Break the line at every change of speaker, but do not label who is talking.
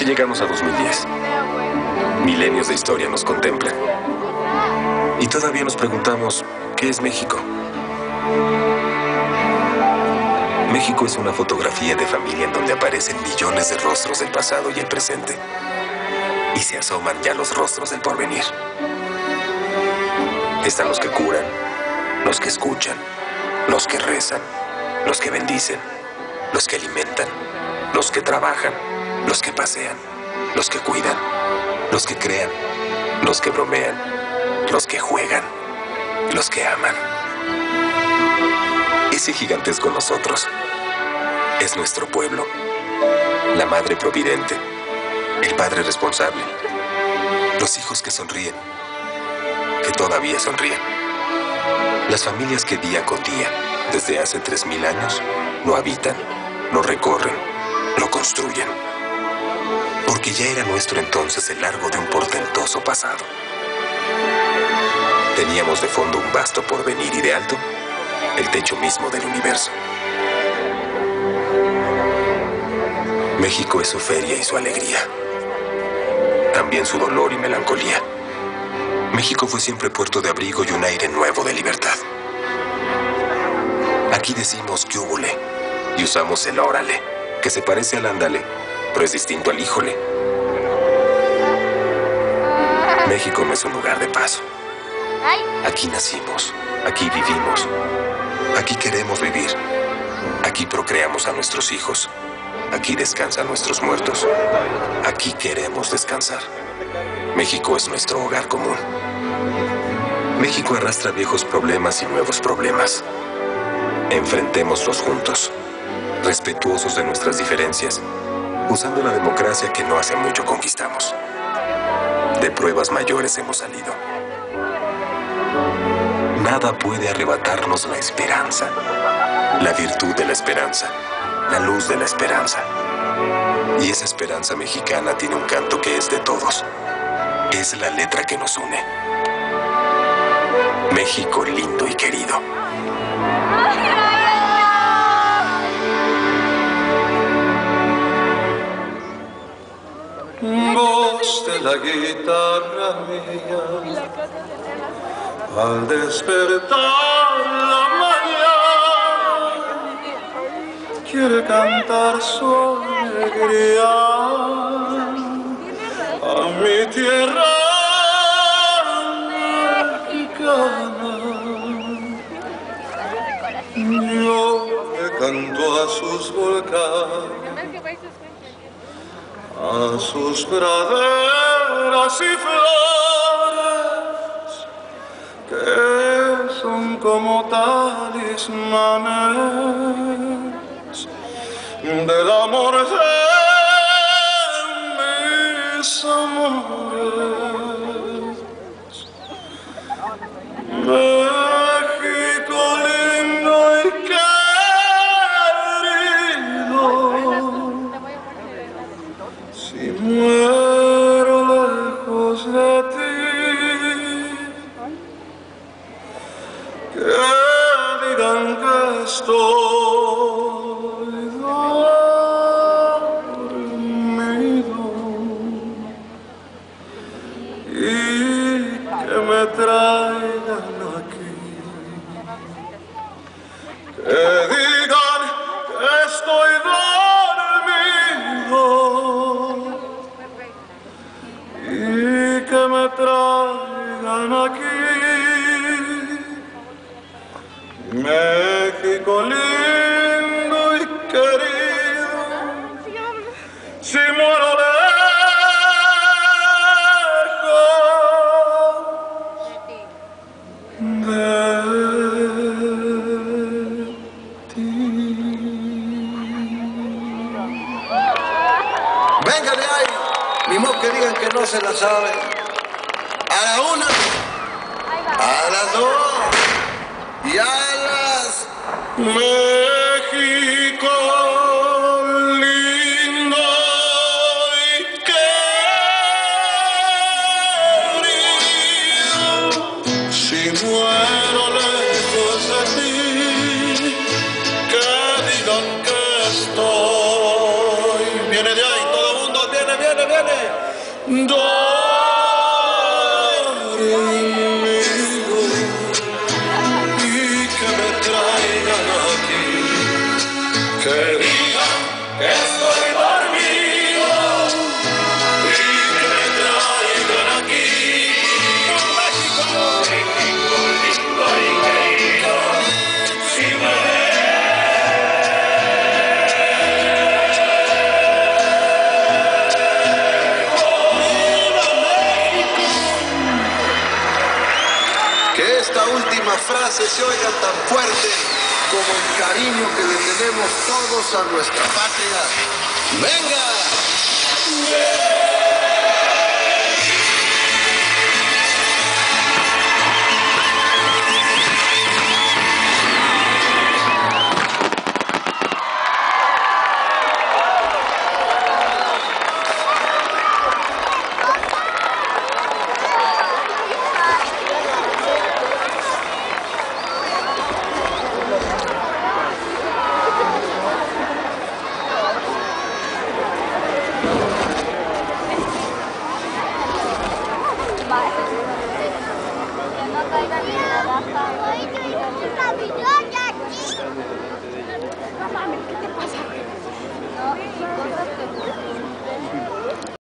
llegamos a 2010. Milenios de historia nos contemplan. Y todavía nos preguntamos, ¿qué es México? México es una fotografía de familia en donde aparecen millones de rostros del pasado y el presente. Y se asoman ya los rostros del porvenir. Están los que curan, los que escuchan, los que rezan, los que bendicen, los que alimentan, los que trabajan, los que pasean, los que cuidan, los que crean, los que bromean, los que juegan, los que aman. Ese gigantesco nosotros es nuestro pueblo, la madre providente, el padre responsable, los hijos que sonríen, que todavía sonríen, las familias que día con día, desde hace 3000 años, lo habitan, lo recorren, lo construyen. Porque ya era nuestro entonces el largo de un portentoso pasado. Teníamos de fondo un vasto porvenir y de alto, el techo mismo del universo. México es su feria y su alegría. También su dolor y melancolía. México fue siempre puerto de abrigo y un aire nuevo de libertad. Aquí decimos que húbole y usamos el órale, que se parece al ándale, pero es distinto al híjole. México no es un lugar de paso. Aquí nacimos, aquí vivimos, aquí queremos vivir, aquí procreamos a nuestros hijos, aquí descansan nuestros muertos, aquí queremos descansar. México es nuestro hogar común. México arrastra viejos problemas y nuevos problemas. Enfrentémoslos juntos, respetuosos de nuestras diferencias, usando la democracia que no hace mucho conquistamos. De pruebas mayores hemos salido. Nada puede arrebatarnos la esperanza, la virtud de la esperanza, la luz de la esperanza. Y esa esperanza mexicana tiene un canto que es de todos. Es la letra que nos une. México lindo y querido.
Voz de la guitarra mía, al despertar la mañana, quiere cantar su alegría a mi tierra mexicana. Yo le canto a sus volcanes, a sus praderas y flores, que son como talismanes del amor de mis amores. México lindo y querido, si muero lejos de ti, que digan que estoy dormido y que me traigan aquí, que digan que estoy dormido y que me traigan aquí. México lindo y querido, si muero lejos de ti.
Venga de ahí, ni modo que digan que no se la saben. A la una, a las dos y a las...
México lindo y querido, si muero lejos de ti, que digan que estoy. Viene de ahí, todo el mundo viene, viene. conmigo y que me traigan aquí, que digan que estoy dormido y que me traigan aquí. México, México lindo y querido, si me
Que esta última frase se oiga tan fuerte como el cariño que le tenemos todos a nuestra patria. ¡Venga!